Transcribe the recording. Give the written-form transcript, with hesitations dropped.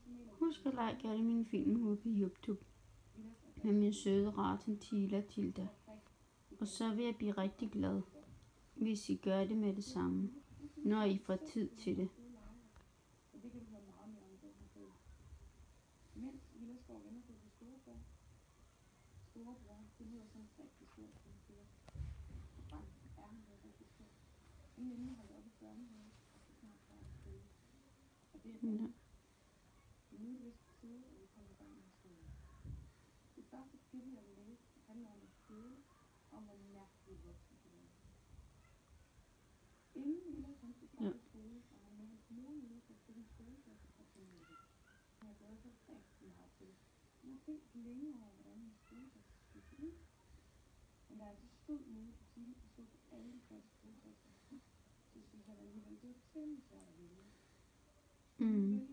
Husk at like alle mine film ude på YouTube med min søde Raten Tila Tilda. Og så vil jeg blive rigtig glad, hvis I gør det med det samme, når I får tid til det. Ja. Ja. Mm.